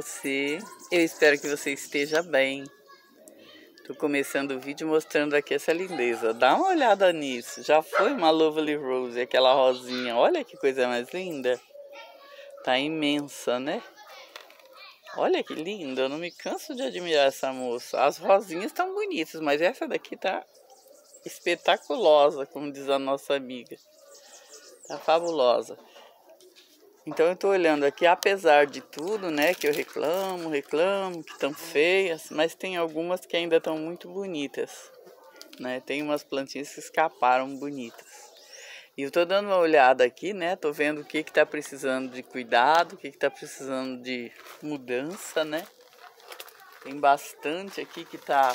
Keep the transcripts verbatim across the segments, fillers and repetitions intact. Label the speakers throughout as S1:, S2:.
S1: você? Eu espero que você esteja bem. Tô começando o vídeo mostrando aqui essa lindeza. Dá uma olhada nisso. Já foi uma Lovely Rose, aquela rosinha. Olha que coisa mais linda. Tá imensa, né? Olha que linda. Eu não me canso de admirar essa moça. As rosinhas estão bonitas, mas essa daqui tá espetaculosa, como diz a nossa amiga. Tá fabulosa. Então eu tô olhando aqui, apesar de tudo, né, que eu reclamo, reclamo, que estão feias, mas tem algumas que ainda estão muito bonitas, né? Tem umas plantinhas que escaparam bonitas. E eu tô dando uma olhada aqui, né, tô vendo o que que tá precisando de cuidado, o que que tá precisando de mudança, né? Tem bastante aqui que tá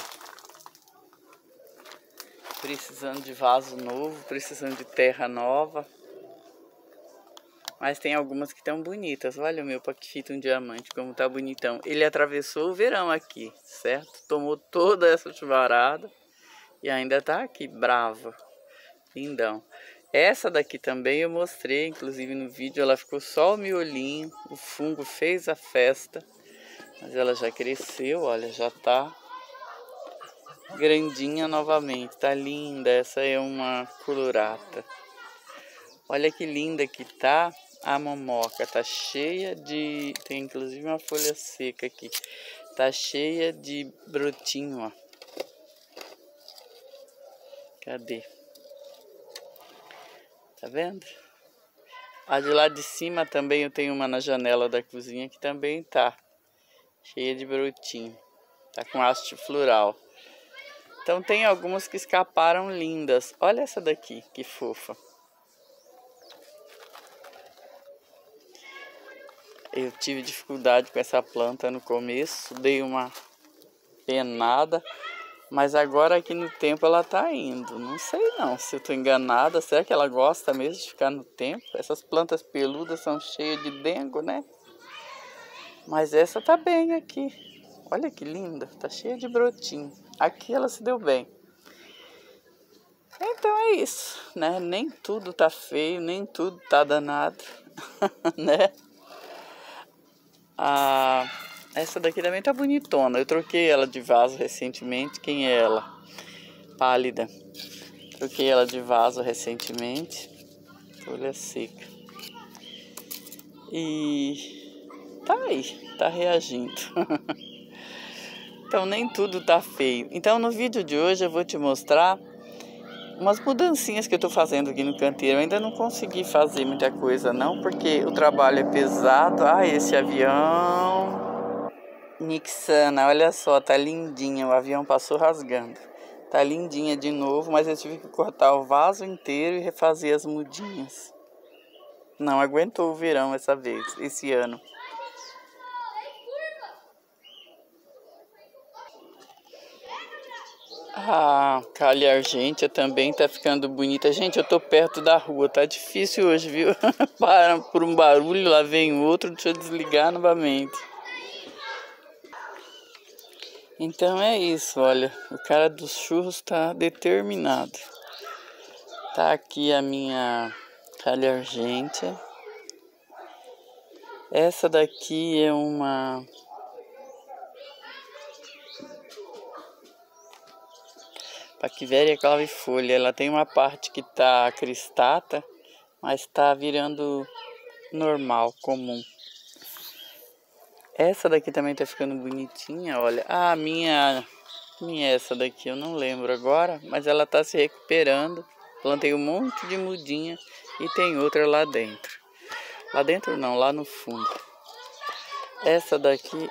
S1: precisando de vaso novo, precisando de terra nova. Mas tem algumas que estão bonitas. Olha o meu Paquifitum diamante, como tá bonitão. Ele atravessou o verão aqui, certo? Tomou toda essa chuvarada e ainda tá aqui, brava. Lindão. Essa daqui também eu mostrei, inclusive no vídeo, ela ficou só o miolinho. O fungo fez a festa. Mas ela já cresceu, olha, já tá grandinha novamente. Tá linda. Essa é uma colorata. Olha que linda que tá. A momoca tá cheia de... Tem inclusive uma folha seca aqui. Tá cheia de brotinho, ó. Cadê? Tá vendo? A de lá de cima também eu tenho uma na janela da cozinha que também tá cheia de brotinho. Tá com haste floral. Então tem algumas que escaparam lindas. Olha essa daqui, que fofa. Eu tive dificuldade com essa planta no começo, dei uma penada, mas agora aqui no tempo ela tá indo. Não sei não se eu tô enganada, será que ela gosta mesmo de ficar no tempo? Essas plantas peludas são cheias de dengo, né? Mas essa tá bem aqui. Olha que linda, tá cheia de brotinho. Aqui ela se deu bem. Então é isso, né? Nem tudo tá feio, nem tudo tá danado, né? Ah, essa daqui também tá bonitona. Eu troquei ela de vaso recentemente. Quem é ela? Pálida. Troquei ela de vaso recentemente. Folha seca. E tá aí, tá reagindo. Então nem tudo tá feio. Então no vídeo de hoje eu vou te mostrar umas mudancinhas que eu tô fazendo aqui no canteiro. Eu ainda não consegui fazer muita coisa não, porque o trabalho é pesado. Ah, esse avião... Nixana, olha só, tá lindinha. O avião passou rasgando. Tá lindinha de novo, mas eu tive que cortar o vaso inteiro e refazer as mudinhas. Não aguentou o verão essa vez, esse ano. A calha argêntea também tá ficando bonita. Gente, eu tô perto da rua, tá difícil hoje, viu? Para por um barulho, lá vem outro, deixa eu desligar novamente. Então é isso, olha, o cara dos churros tá determinado. Tá aqui a minha calha argêntea. Essa daqui é uma... Paquivéria clavifolha. Ela tem uma parte que tá cristata, mas tá virando normal, comum. Essa daqui também tá ficando bonitinha, olha. Ah, a minha... minha essa daqui, eu não lembro agora, mas ela tá se recuperando. Plantei um monte de mudinha e tem outra lá dentro. Lá dentro não, lá no fundo. Essa daqui...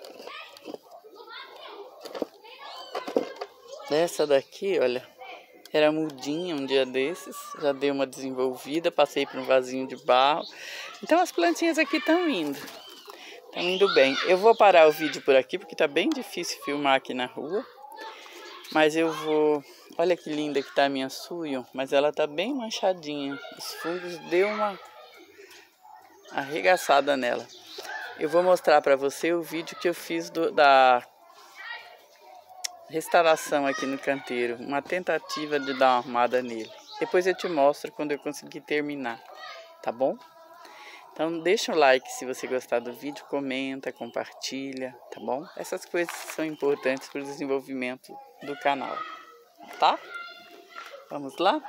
S1: Essa daqui, olha, era mudinha um dia desses, já dei uma desenvolvida, passei por um vasinho de barro. Então as plantinhas aqui estão indo, estão indo bem. Eu vou parar o vídeo por aqui, porque tá bem difícil filmar aqui na rua. Mas eu vou... Olha que linda que tá a minha Suyon, mas ela tá bem manchadinha. Os fungos deu uma arregaçada nela. Eu vou mostrar pra você o vídeo que eu fiz do, da... restauração aqui no canteiro, uma tentativa de dar uma arrumada nele. Depois eu te mostro quando eu conseguir terminar, tá bom? Então deixa o like se você gostar do vídeo, comenta, compartilha, tá bom? Essas coisas são importantes para o desenvolvimento do canal, tá? Vamos lá?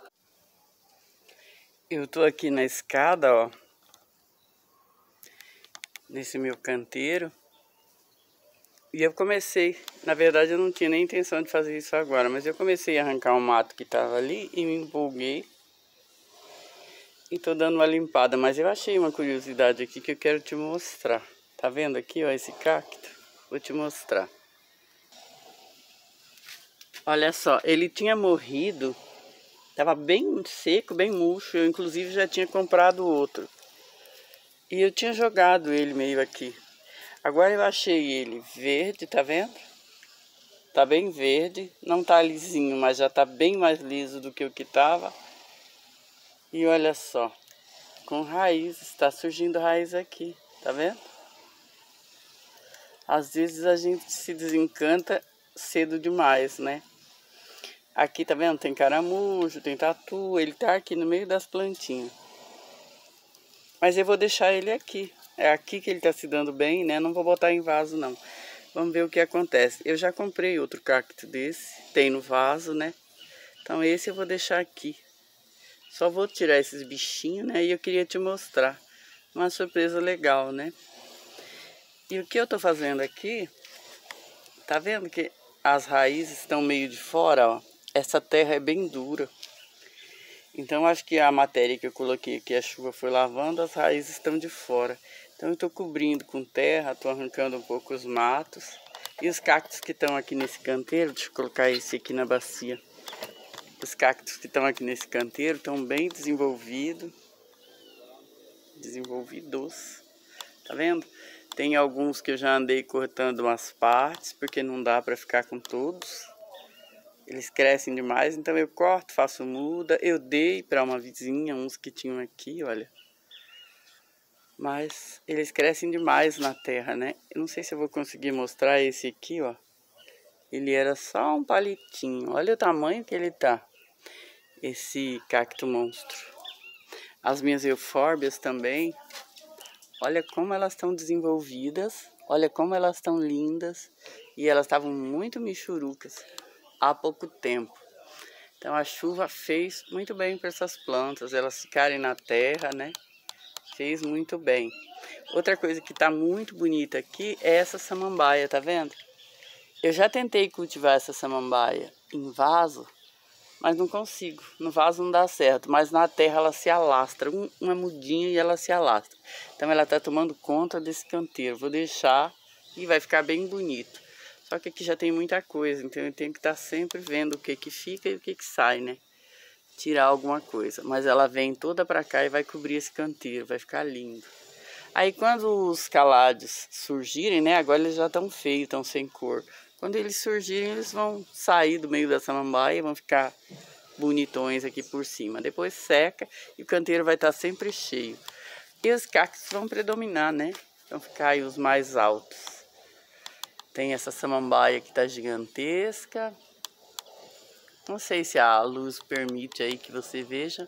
S1: Eu tô aqui na escada, ó, nesse meu canteiro. E eu comecei, na verdade eu não tinha nem intenção de fazer isso agora, mas eu comecei a arrancar um mato que tava ali e me empolguei. E tô dando uma limpada, mas eu achei uma curiosidade aqui que eu quero te mostrar. Tá vendo aqui, ó, esse cacto? Vou te mostrar. Olha só, ele tinha morrido, tava bem seco, bem murcho. Eu inclusive já tinha comprado outro. E eu tinha jogado ele meio aqui. Agora eu achei ele verde, tá vendo? Tá bem verde, não tá lisinho, mas já tá bem mais liso do que o que tava. E olha só, com raízes, tá surgindo raiz aqui, tá vendo? Às vezes a gente se desencanta cedo demais, né? Aqui, tá vendo? Tem caramujo, tem tatu, ele tá aqui no meio das plantinhas. Mas eu vou deixar ele aqui. É aqui que ele tá se dando bem, né? Não vou botar em vaso, não. Vamos ver o que acontece. Eu já comprei outro cacto desse, tem no vaso, né? Então esse eu vou deixar aqui. Só vou tirar esses bichinhos, né? E eu queria te mostrar uma surpresa legal, né? E o que eu tô fazendo aqui, tá vendo que as raízes estão meio de fora, ó? Essa terra é bem dura. Então acho que a matéria que eu coloquei aqui, a chuva foi lavando, as raízes estão de fora. Então eu tô cobrindo com terra, tô arrancando um pouco os matos. E os cactos que estão aqui nesse canteiro, deixa eu colocar esse aqui na bacia. Os cactos que estão aqui nesse canteiro estão bem desenvolvidos. Desenvolvidos. Tá vendo? Tem alguns que eu já andei cortando umas partes, porque não dá para ficar com todos. Eles crescem demais, então eu corto, faço muda. Eu dei para uma vizinha, uns que tinham aqui, olha. Mas eles crescem demais na terra, né? Eu não sei se eu vou conseguir mostrar esse aqui, ó. Ele era só um palitinho. Olha o tamanho que ele tá. Esse cacto monstro. As minhas eufórbias também. Olha como elas estão desenvolvidas. Olha como elas estão lindas. E elas estavam muito michurucas há pouco tempo. Então a chuva fez muito bem para essas plantas. Elas ficarem na terra, né? Fez muito bem. Outra coisa que tá muito bonita aqui é essa samambaia, tá vendo? Eu já tentei cultivar essa samambaia em vaso, mas não consigo. No vaso não dá certo, mas na terra ela se alastra. Um, uma mudinha e ela se alastra. Então ela tá tomando conta desse canteiro. Vou deixar e vai ficar bem bonito. Só que aqui já tem muita coisa, então eu tenho que estar sempre vendo o que que fica e o que que sai, né? Tirar alguma coisa. Mas ela vem toda pra cá e vai cobrir esse canteiro, vai ficar lindo. Aí quando os caládeos surgirem, né? Agora eles já estão feios, estão sem cor. Quando eles surgirem, eles vão sair do meio da samambaia e vão ficar bonitões aqui por cima. Depois seca e o canteiro vai estar sempre cheio. E os cactos vão predominar, né? Vão ficar aí os mais altos. Tem essa samambaia que tá gigantesca. Não sei se a luz permite aí que você veja.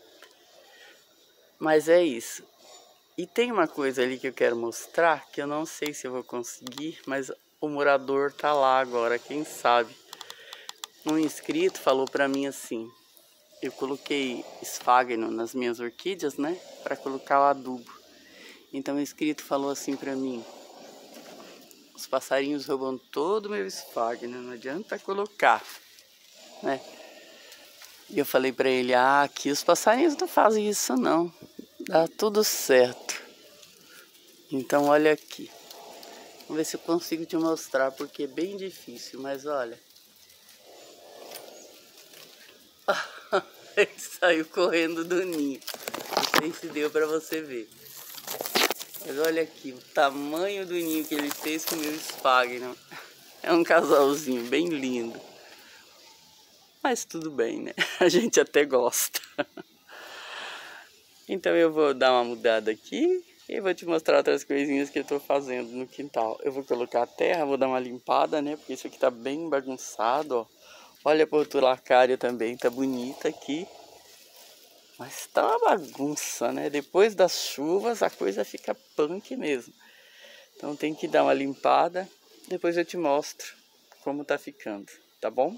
S1: Mas é isso. E tem uma coisa ali que eu quero mostrar, que eu não sei se eu vou conseguir, mas o morador tá lá agora, quem sabe. Um inscrito falou pra mim assim, eu coloquei esfagno nas minhas orquídeas, né, pra colocar o adubo. Então o inscrito falou assim pra mim, os passarinhos roubam todo o meu esfagno, não adianta colocar, né. E eu falei pra ele, ah, aqui os passarinhos não fazem isso não, dá tudo certo. Então olha aqui. Vamos ver se eu consigo te mostrar, porque é bem difícil, mas olha. Ele saiu correndo do ninho. Não sei se deu pra você ver. Mas olha aqui, o tamanho do ninho que ele fez com o meu esfagno. É um casalzinho bem lindo. Mas tudo bem, né? A gente até gosta. Então eu vou dar uma mudada aqui. E vou te mostrar outras coisinhas que eu tô fazendo no quintal. Eu vou colocar a terra, vou dar uma limpada, né? Porque isso aqui tá bem bagunçado, ó. Olha a portulacária também, tá bonita aqui. Mas tá uma bagunça, né? Depois das chuvas a coisa fica punk mesmo. Então tem que dar uma limpada. Depois eu te mostro como tá ficando, tá bom?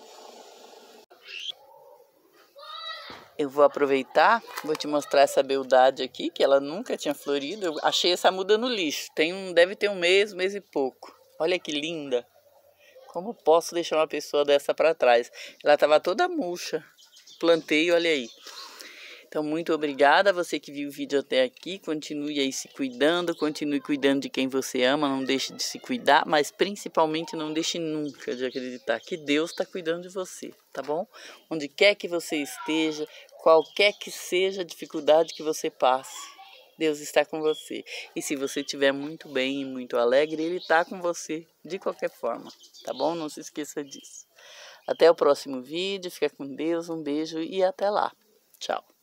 S1: Eu vou aproveitar, vou te mostrar essa beldade aqui, que ela nunca tinha florido. Eu achei essa muda no lixo. Tem um, deve ter um mês, um mês e pouco. Olha que linda. Como posso deixar uma pessoa dessa para trás? Ela estava toda murcha. Plantei, olha aí. Então, muito obrigada a você que viu o vídeo até aqui. Continue aí se cuidando, continue cuidando de quem você ama. Não deixe de se cuidar, mas principalmente não deixe nunca de acreditar que Deus está cuidando de você, tá bom? Onde quer que você esteja, qualquer que seja a dificuldade que você passe, Deus está com você. E se você estiver muito bem e muito alegre, Ele está com você de qualquer forma, tá bom? Não se esqueça disso. Até o próximo vídeo. Fica com Deus, um beijo e até lá. Tchau.